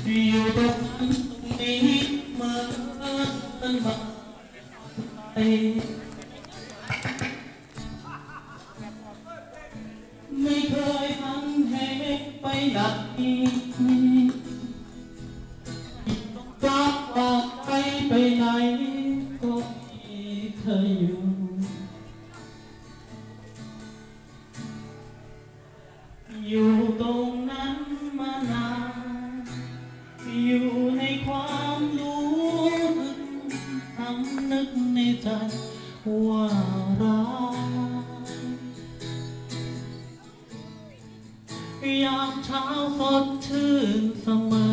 อยู่ตรงนั้นตรงนี้เหมือนมาไม่เคยหันเหไปไหนรักออกไปไหนก็มีเธออยู่ตรงนั้นมานานอยู่ในความรู้สึกสำนึกในใจว่ารักยามเช้าสดชื่นเสมอ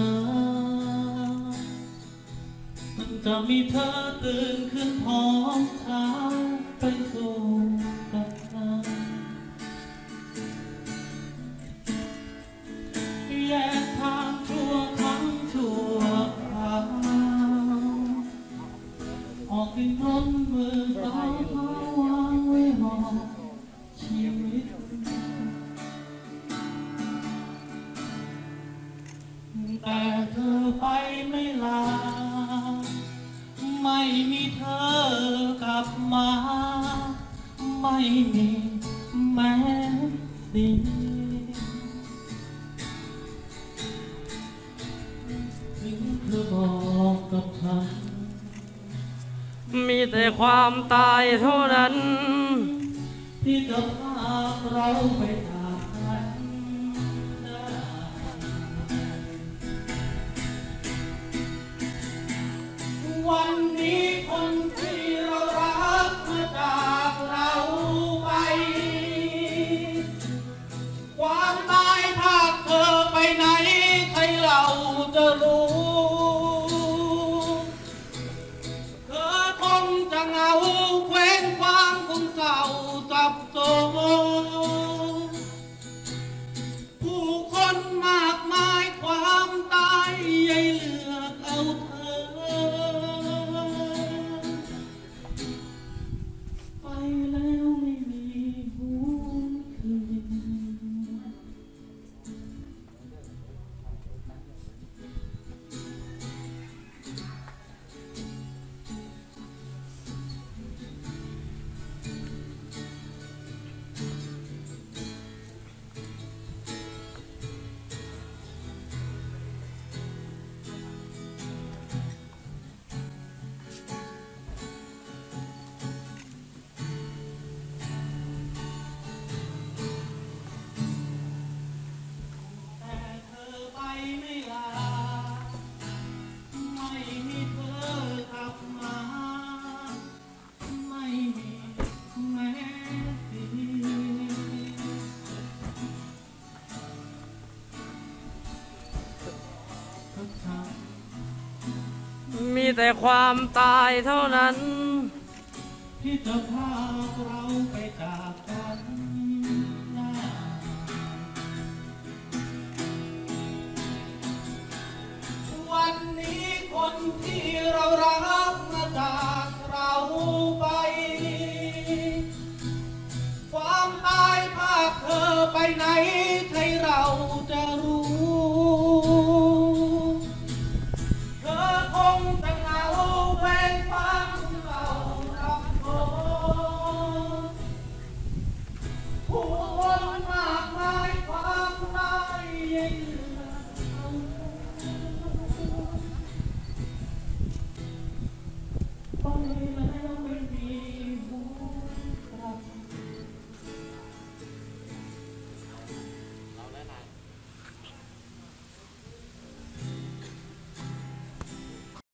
มันจะมีเธอตื่นขึ้นพร้อมเช้าไปสู่กับเธอแยกทางชั่วครั้งชั่วคราวออกดิ้นรนมือสาววางไว้หอบชีวิตแต่เธอไปไม่ลาไม่มีเธอกลับมาไม่มีแม้สิ่งถึงเธอบอกกับฉันมีแต่ความตายเท่านั้นที่จะพาเราไปจากกันวันนี้คนที่เรารักมาจากเราไปความตายพาเธอไปไหนใครเราจะรู้เธอคงจะเหงาเคว้งคว้างคงเศร้าสับสนผู้คนมากมายความตายใหญ่เลือกเอาเธอไปแล้วไม่มีหวนคืนมีแต่ความตายเท่านั้นที่จะพาเราไปจากกันวันนี้คนที่เรารักมาจากเราไปความตายพาเธอไปไหน